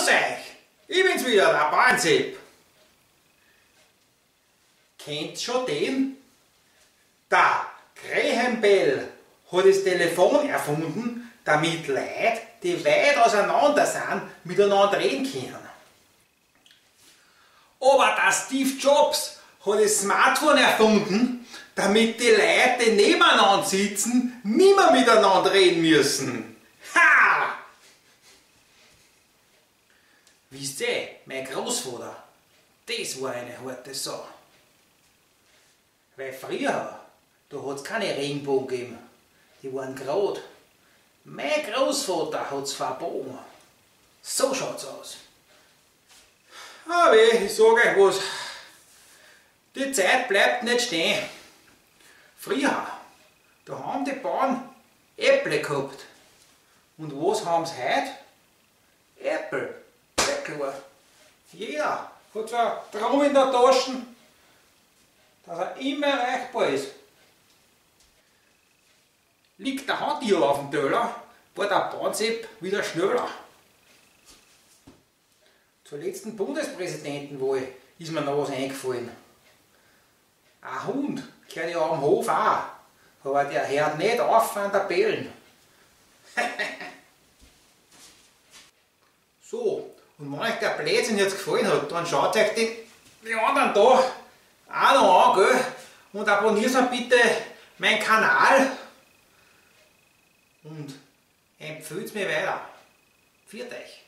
Grüß euch! Ich bin's wieder, der Bauernsepp. Kennt schon den? Der Graham Bell hat das Telefon erfunden, damit Leute, die weit auseinander sind, miteinander reden können. Aber der Steve Jobs hat das Smartphone erfunden, damit die Leute, die nebeneinander sitzen, nicht mehr miteinander reden müssen. Ha! Wisst ihr, mein Großvater, das war eine harte Sau. Weil früher, da hat es keine Regenbogen gegeben, die waren gerade. Mein Großvater hat es verbogen. So schaut's aus. Aber ich sage euch was, die Zeit bleibt nicht stehen. Früher, da haben die Bauern Äpfel gehabt. Und was haben sie heute? Äpfel. Sehr klar. Jeder hat so einen Drum in der Tasche, dass er immer erreichbar ist. Liegt der Hand hier auf dem Teller, war der Bauernsepp wieder schneller. Zur letzten Bundespräsidentenwahl ist mir noch was eingefallen. Ein Hund gehört ja am Hof auch, aber der hört nicht auf an der Bellen. So, und wenn euch der Blödsinn jetzt gefallen hat, dann schaut euch die anderen da auch noch an, gell? Und abonniert mir bitte meinen Kanal und empfehlt mir weiter. Pfiat euch!